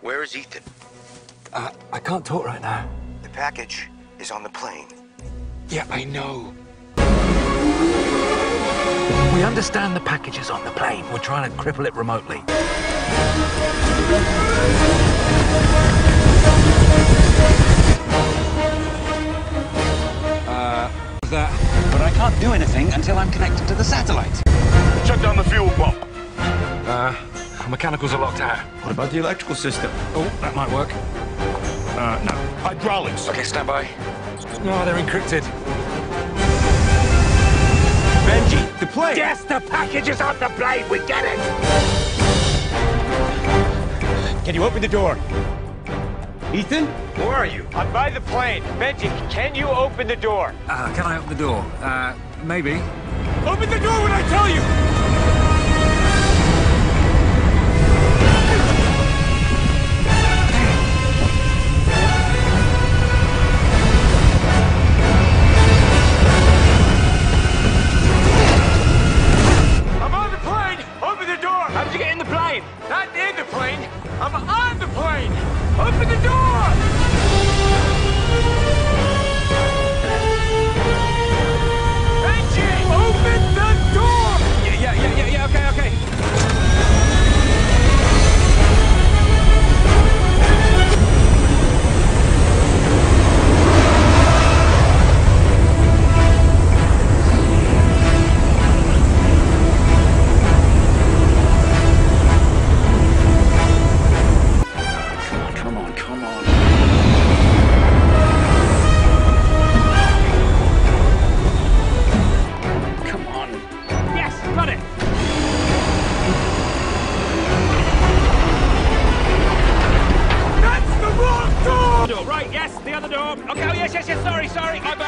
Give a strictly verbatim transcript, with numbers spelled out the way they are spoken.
Where is Ethan? Uh, I can't talk right now. The package is on the plane. Yeah, I know. We understand the package is on the plane. We're trying to cripple it remotely. Uh, that? But I can't do anything until I'm connected to the satellite. Shut down the fuel pump. Uh, mechanicals are locked out. What about the electrical system? Oh, that might work. Uh, no. Hydraulics. Okay, stand by. No, they're encrypted. Benji, the plane! Yes, the package is on the plane! We get it! Can you open the door? Ethan? Where are you? I'm by the plane. Benji, can you open the door? Uh, can I open the door? Uh, maybe. Open the door when I tell you! I'm on the plane! Open the door! How did you get in the plane? Not in the plane. I'm on the plane! Open the door! Benji! Open the door! Yeah, yeah, yeah, yeah, yeah, okay, okay. Come on, come on. Come on. Yes, got it! That's the wrong door! Door, right, yes, the other door. Okay, oh yes, yes, yes, sorry, sorry. I got